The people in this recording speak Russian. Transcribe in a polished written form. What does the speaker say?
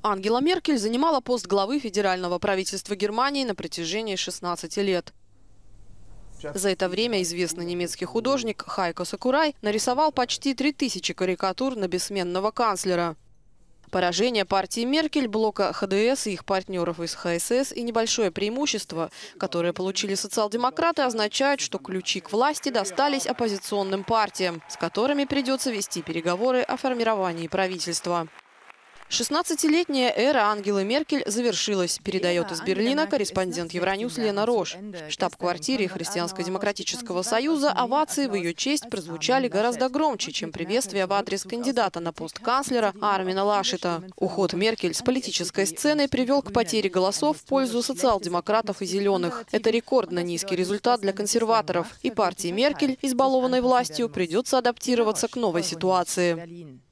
Ангела Меркель занимала пост главы федерального правительства Германии на протяжении 16 лет. За это время известный немецкий художник Хайко Сакурай нарисовал почти 3000 карикатур на бессменного канцлера. Поражение партии Меркель, блока ХДС и их партнеров из ХСС и небольшое преимущество, которое получили социал-демократы, означают, что ключи к власти достались оппозиционным партиям, с которыми придется вести переговоры о формировании правительства. 16-летняя эра Ангелы Меркель завершилась, передает из Берлина корреспондент Евроньюс Лена Рош. В штаб-квартире Христианско-демократического союза овации в ее честь прозвучали гораздо громче, чем приветствие в адрес кандидата на пост канцлера Армина Лашета. Уход Меркель с политической сцены привел к потере голосов в пользу социал-демократов и зеленых. Это рекордно низкий результат для консерваторов. И партии Меркель, избалованной властью, придется адаптироваться к новой ситуации.